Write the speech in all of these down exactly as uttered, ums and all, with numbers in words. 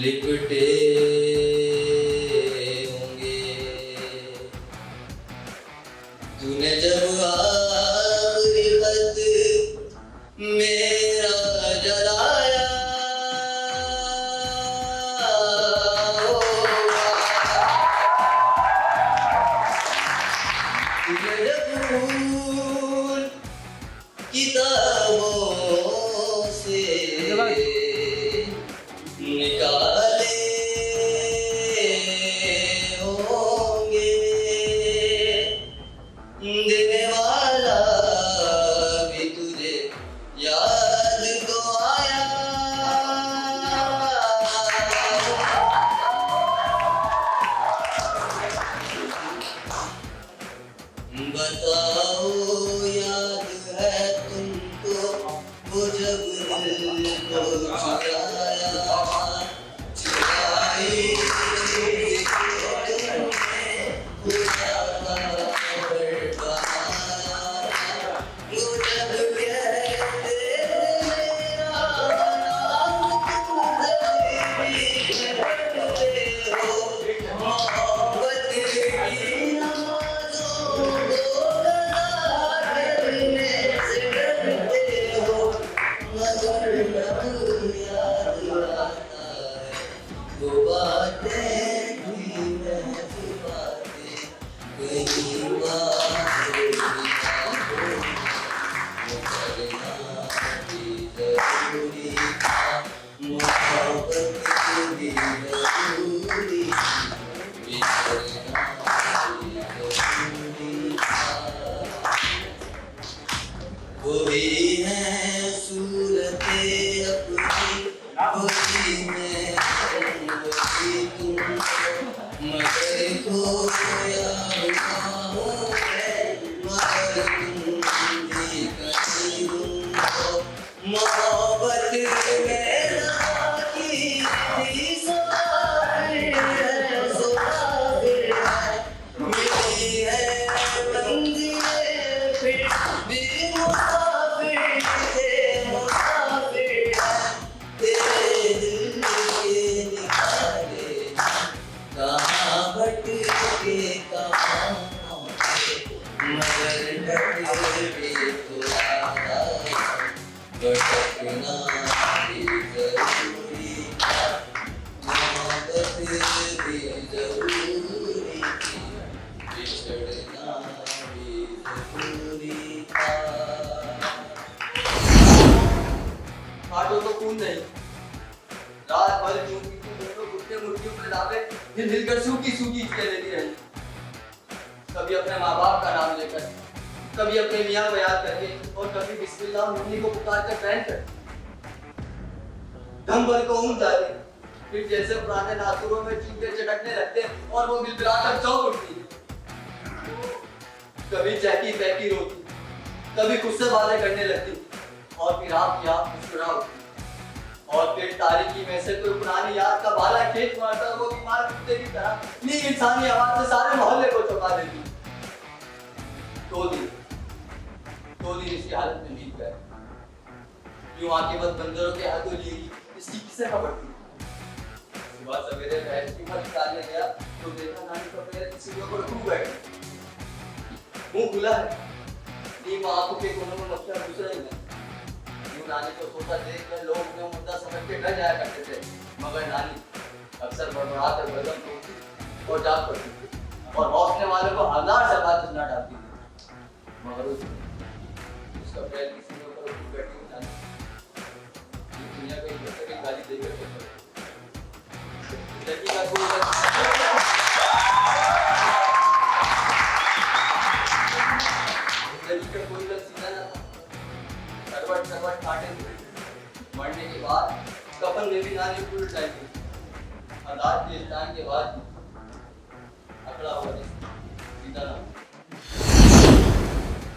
लिपटे होंगे। तूने जब आखिरी खत मेरा जलाया तूने जब फूल किताबों से निकाले होंगे, देने वाला भी तुझे याद तो आया। बताओ याद है तुमको वो जब दिल को चुराया चुराई तुमने खुदा का बरपाया। वो जब कहते मेरा नाम तुम दबी करते हो, मोहब्बत की नमाज़ों को कदा करने से डरते हो, मगर जब याद आता है वो बातें भी महज़ बातें, कहीं बात वो करना भी ज़रूरी था, मोहब्बत भी ज़रूरी थी, बिछड़ना भी ज़रूरी था। वही है सूरतें अपनी, वही मैं वही तुम, मगर खोया हुआ हूँ मैं, मगर तुम भी कहीं गुम हो। मोहब्बत में की थी मुसाफिर है, मुसाफिर है, मिली है मंजिलें फिर भी मुसाफिर थे, मुसाफिर है। तेरे दिल के निकाले कहाँ भटके कहाँ पहुँचे, मगर भटके तो आया, भटकना भी ज़रूरी था, मोहब्बत भी ज़रूरी थी, बिछड़ना भी ज़रूरी था। हाथों तो खून नहीं, रात भर क्यों की तू दोनों घुटने मुट्ठियों में दाबे हिल हिल कर सूखी सूखी चीखें लेती रही। कभी अपने माँ बाप का नाम लेकर, कभी अपने मियाँ को याद करके, और कभी बिस्मिल्लाह मम्मी को पुकार कर बैठ कर दम भर को ऊँट जाते, फिर जैसे पुराने नासुरों में चूहे चटकने लगते और वो बिलबिला कर चौंक उठती। कभी चहकी बहकी रोती, कभी गुस्से वाले करने लगती, और फिर आप क्या मुस्कुरा उठती, और फिर तारीकी में से कोई पुरानी याद का भाला खेत मारता वो बीमार कुत्ते की तरह नी इंसानी आवाज से सारे मोहल्ले को चौंका देती। दो दिन दो दिन इसकी हालत में बीत गए। यूं आके बस बंदरों के हाथों ली इसकी किसे खबर थी। सुबह सवेरे भैंस की मत निकालने गया तो देखा नानी का पैर किसी के ऊपर टूट गया, मुंह खुला है, नीम आंखों के कोनों में मक्खियां घुस रही हैं। यूं नानी को सोता देखकर लोग उन्हें मुद्दा समझ के डर जाया करते थे, मगर नानी अक्सर बड़बड़ाकर गर्दन तोड़ती और जाग पड़ती थी, और हौसले वालों को हजार से बात सुना डालती थी, मगर उसका पैर किसी के ऊपर उठ बैठी हुई नानी दुनिया को एक दूसरे की गाली देकर लड़की का कोई लड़की का कोई लग सीधा ना था, करवट करवट काटे मरने के बाद कफन में भी नानी उल्ट लाई थी, अदालत के स्टान के बाद अकड़ा हुआ सीधा ना।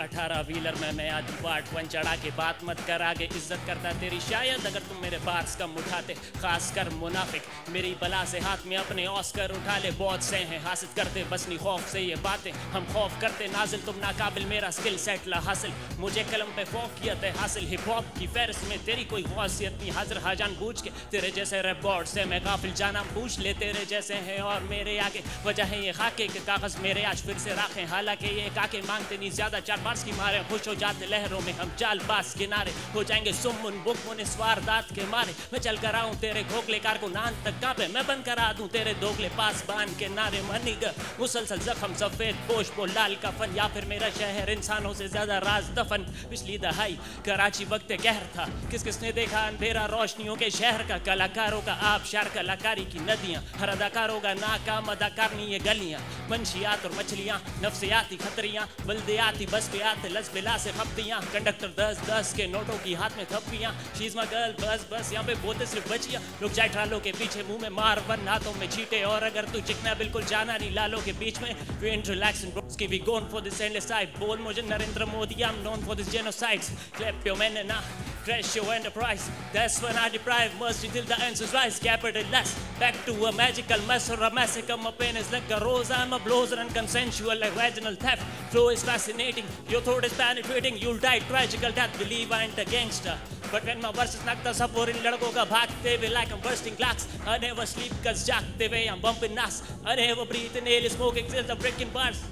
अठारह व्हीलर में मैं आज पार्ट वन चढ़ा के बात मत कर आगे, इज्जत करता तेरी शायद अगर तुम मेरे बार्स कम उठाते, खासकर मुनाफिक मेरी बला से हाथ में अपने ऑस्कर उठा ले। बहुत से हैं हासिल करते बस नहीं खौफ से ये बातें, हम खौफ करते नाजिल तुम नाकाबिल मेरा स्किल सेट ला हासिल, मुझे कलम पे फोकियत है हासिल, हिप हॉप की फहरिस्त में तेरी कोई खासियत नहीं, हाजिर हाजान पूछ के तेरे जैसे रैप बोर्ड से मैं गाफिल जाना पूछ ले, तेरे जैसे हैं और मेरे आगे वजह है ये खाके के कागज मेरे आज फिर से राखें, हालांकि ये काके मांगते नहीं ज्यादा चार बार्स की मारे, खुश हो जाते लहरों में हम चाल बास किनारे, हो जाएंगे सुमुन बुकमुन इस वारदात के मारे, मैं चल कर आऊं तेरे खोखले कार को नान तक कापे, मैं बंद करा दूं तेरे दोगले पास बांध के नारे, मनीग मुसलसल जख्म सफेद पोश वो लाल कफन, या फिर मेरा शहर इंसानों से ज्यादा राज दफन, पिछली दहाई कराची वक्त कहर था, किस किसने देखा अंधेरा रोशनियों के शहर का, कलाकारों का आबशार कलाकारी की नदियां, हर अदाकारों का नाकाम अदाकार नहीं ये गलियां, मंशियात और मछलियां नफ्सियाती खतरियां, बल्दियाती बस पे आते लस बिला से खपतियां, कंडक्टर दस दस के नोटों की हाथ में थप्पियां, शीज गर्ल बस बस यहाँ पे बोलते सिर्फ बचियां, लोग जाए ट्रालों के पीछे मुंह में मार वन हाथों में चीटे, और अगर तू चिकना बिल्कुल जाना नहीं लालों के बीच में, we ain't relaxing bros की we going for this endless side, बोल मुझे Narendra Modi I'm known for this genocides, clap your men and crash your enterprise, that's when I deprive mercy till the answers rise, capitalize back to a magical mess or a massacre, my pain is like a rose, I'm a blows and consensual like vaginal theft, flow is fascinating, your throat is penetrating, you'll die tragical death, believe I ain't a gangster, but when my verses knock the support in लड़कों का भागते हुए like I'm bursting clocks, I never sleep cause जागते हुए I'm bumping nas, I never breathe inhale smoking since I'm breaking bars,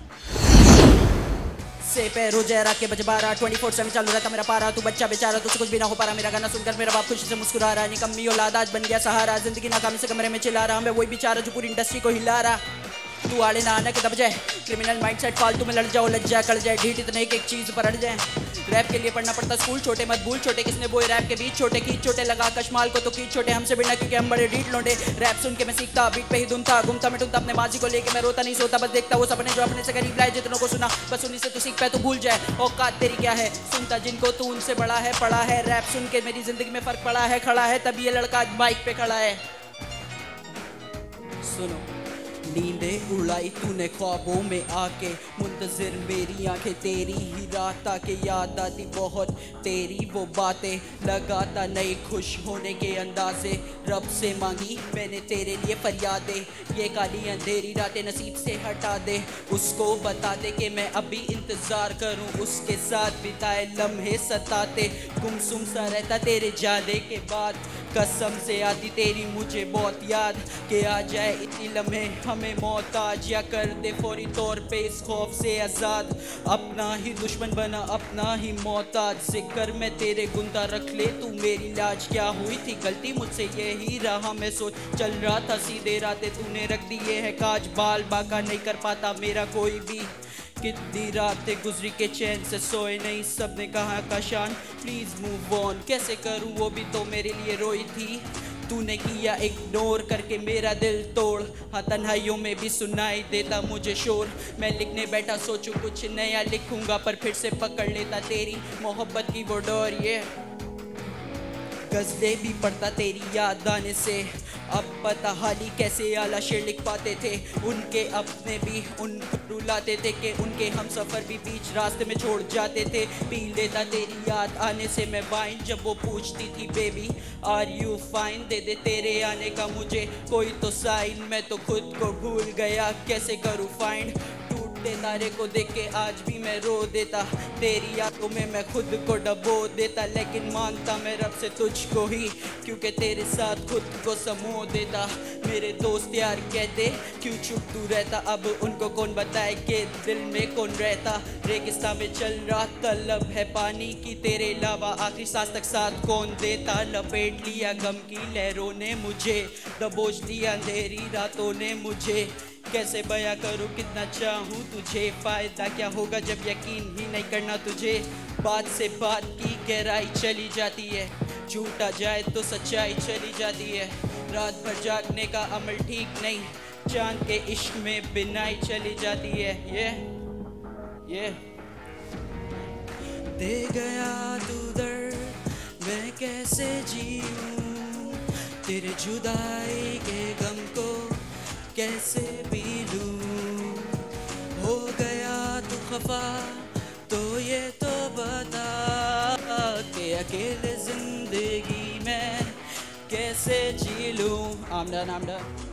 से पैरों जहरा के बजबारा twenty four seven चालू रहता मेरा पारा, तू बच्चा बेचारा तुझसे कुछ भी ना हो पा रहा, मेरा गाना सुनकर मेरा बाप खुशी से मुस्कुरा रहा, निकम्मी औलाद आज बन गया सहारा, जिंदगी नाकामी से कमरे में चिल्ला रहा, मैं वही बेचारा जो पूरी इंडस्ट्री को हिला रहा, तू आड़े ना आने के दब जाए, क्रिमिनल माइंडसेट फालतू में लड़ जाओ लज जाए कड़ जाए, ढीठ इतने एक एक चीज पर अड़ जाए, रैप के लिए पढ़ना पड़ता स्कूल, छोटे मत भूल छोटे किसने बोए रैप के बीच छोटे की छोटे लगा कशमाल को तो की छोटे हमसे बिना क्योंकि हम बड़े ढीठ लोंडे, रैप सुन के मैं सीखता बीट पे ही धुन था, घूमता मैं टूमता अपने माजी को लेके, मैं रोता नहीं सोता बस देखता वो सपने जो अपने से करीब लाए, जितनों को सुना बस उन्हीं से तो सीख पाए तो भूल जाए, औकात तेरी क्या है सुनता जिनको तू उनसे बड़ा है, पढ़ा है रैप सुन के मेरी जिंदगी में फर्क पड़ा है, खड़ा है तभी ये लड़का आज बाइक पे खड़ा है, सुनो नींदें उड़ाई तूने ख्वाबों में आके, मुंतजिर मेरी आंखें तेरी ही रात आके, याद आती बहुत तेरी वो बातें, लगाता नए खुश होने के अंदाजे, रब से मांगी मैंने तेरे लिए फरियादें, ये काली अंधेरी रातें नसीब से हटा दे, उसको बता दे कि मैं अभी इंतज़ार करूं, उसके साथ बिताए लम्हे सताते, गुमसुम सा रहता तेरे जाने के बाद, कसम से आती तेरी मुझे बहुत याद, कि आ जाए इतनी लम्हे हमें मोहताज, या कर दे फौरी तौर पे इस खौफ से आज़ाद, अपना ही दुश्मन बना अपना ही मोहताज, जिक्र में तेरे गुंदा रख ले तू मेरी लाज, क्या हुई थी गलती मुझसे यही रहा मैं सोच, चल रहा था सीधे रातें तूने रख दिए है काज, बाल बाका नहीं कर पाता मेरा कोई भी, कितनी रातें गुजरी के चैन से सोए नहीं, सबने कहा का शान प्लीज मूव ऑन, कैसे करूं वो भी तो मेरे लिए रोई थी, तूने किया इग्नोर करके मेरा दिल तोड़, हाँ तन्हाइयों में भी सुनाई देता मुझे शोर, मैं लिखने बैठा सोचूं कुछ नया लिखूंगा, पर फिर से पकड़ लेता तेरी मोहब्बत की वो डोर, ये गज़लें भी पढ़ता तेरी याद आने से, अब पता हाली कैसे आला शेर लिख पाते थे, उनके अपने भी उनको रुलाते थे कि उनके हम सफ़र भी बीच रास्ते में छोड़ जाते थे, पी लेता तेरी याद आने से मैं वाइन, जब वो पूछती थी बेबी आर यू फाइन, दे दे तेरे आने का मुझे कोई तो साइन, मैं तो खुद को भूल गया कैसे करूँ फाइंड, टूटते तारे को देख के आज भी मैं रो देता, तेरी यादों में मैं खुद को डबो देता, लेकिन मानता मैं रब से तुझको ही, क्योंकि तेरे साथ खुद को समो देता, मेरे दोस्त यार कहते क्यों चुप तू रहता, अब उनको कौन बताए कि दिल में कौन रहता, रेगिस्तान में चल रहा तलब है पानी की, तेरे अलावा आखिरी सांस तक साथ कौन देता, लपेट लिया गम की लहरों ने मुझे, दबोच लिया अंधेरी रातों ने मुझे, कैसे बयां करूं कितना चाहूं तुझे, फ़ायदा क्या होगा जब यकीन ही नहीं करना तुझे, बात से बात की गहराई चली जाती है, झूठा जाए तो सच्चाई चली जाती है, रात भर जागने का अमल ठीक नहीं, चांद के इश्क में बिनाई चली जाती है, ये ये दे गया तू दर्द मैं कैसे जीऊं, तेरे जुदाई के गम को कैसे पी लूं, हो गया तू खफा तो ये अकेले जिंदगी में कैसे जी लूं। I'm done, I'm done.